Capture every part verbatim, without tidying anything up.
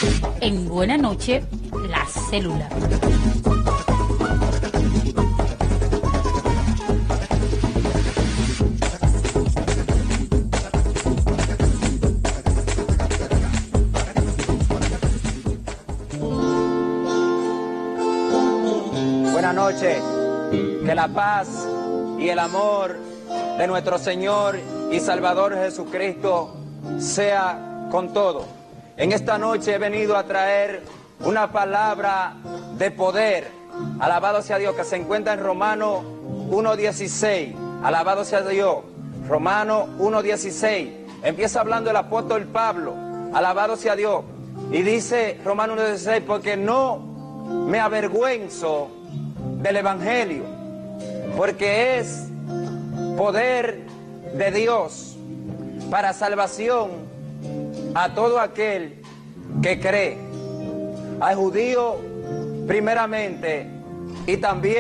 En Buena Noche, la Célula. Buenas noches. Que la paz y el amor de nuestro Señor y Salvador Jesucristo sea con todo. En esta noche he venido a traer una palabra de poder. Alabado sea Dios, que se encuentra en Romanos uno dieciséis. Alabado sea Dios. Romanos uno dieciséis. Empieza hablando el apóstol Pablo. Alabado sea Dios. Y dice Romanos uno dieciséis, porque no me avergüenzo del Evangelio, porque es poder de Dios para salvación a todo aquel que cree, al judío primeramente y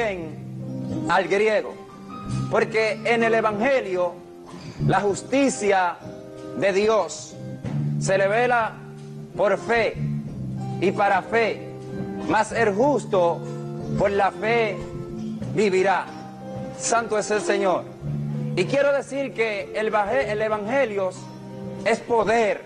también al griego, porque en el Evangelio la justicia de Dios se revela por fe y para fe, mas el justo por la fe vivirá. Santo es el Señor. Y quiero decir que el, el Evangelio es poder.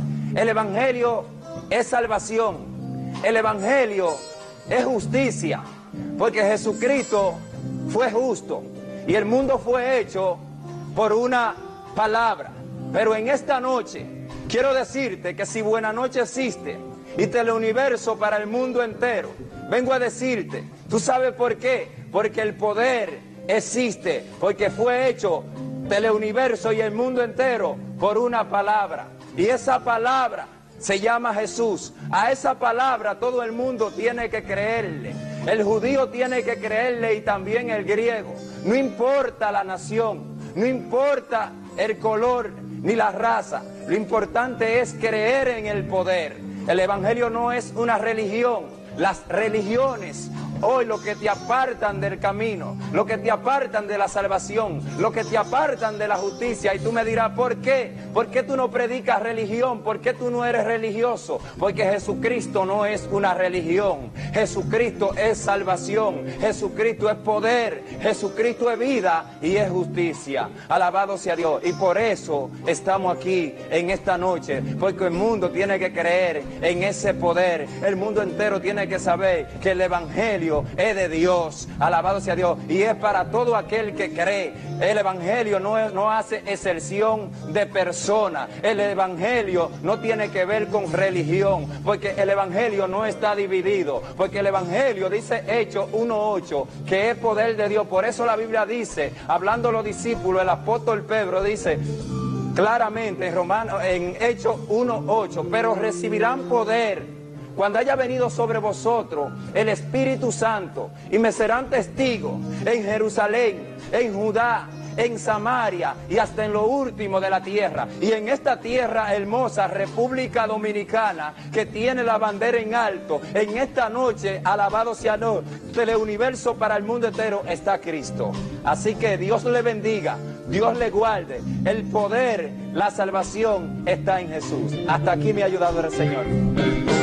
El Evangelio es salvación. El Evangelio es justicia. Porque Jesucristo fue justo. Y el mundo fue hecho por una palabra. Pero en esta noche quiero decirte que si Buena Noche existe y Teleuniverso para el mundo entero, vengo a decirte, ¿tú sabes por qué? Porque el poder existe, porque fue hecho Teleuniverso y el mundo entero por una palabra. Y esa palabra se llama Jesús. A esa palabra todo el mundo tiene que creerle. El judío tiene que creerle y también el griego. No importa la nación, no importa el color ni la raza. Lo importante es creer en el poder. El Evangelio no es una religión. Las religiones hoy lo que te apartan del camino, lo que te apartan de la salvación, lo que te apartan de la justicia. Y tú me dirás, ¿por qué? ¿Por qué tú no predicas religión? ¿Por qué tú no eres religioso? Porque Jesucristo no es una religión. Jesucristo es salvación. Jesucristo es poder. Jesucristo es vida y es justicia. Alabado sea Dios. Y por eso estamos aquí en esta noche. Porque el mundo tiene que creer en ese poder. El mundo entero tiene que saber que el Evangelio es de Dios, alabado sea Dios, y es para todo aquel que cree. El Evangelio no, es, no hace excepción de persona. El Evangelio no tiene que ver con religión, porque el Evangelio no está dividido, porque el Evangelio dice Hechos uno ocho, que es poder de Dios. Por eso la Biblia dice, hablando a los discípulos, el apóstol Pedro dice claramente en, Romano, en Hechos uno ocho, pero recibirán poder cuando haya venido sobre vosotros el Espíritu Santo, y me serán testigos en Jerusalén, en Judá, en Samaria y hasta en lo último de la tierra. Y en esta tierra hermosa, República Dominicana, que tiene la bandera en alto, en esta noche, alabado sea Dios, Teleuniverso para el mundo entero, está Cristo. Así que Dios le bendiga, Dios le guarde. El poder, la salvación está en Jesús. Hasta aquí me ha ayudado el Señor.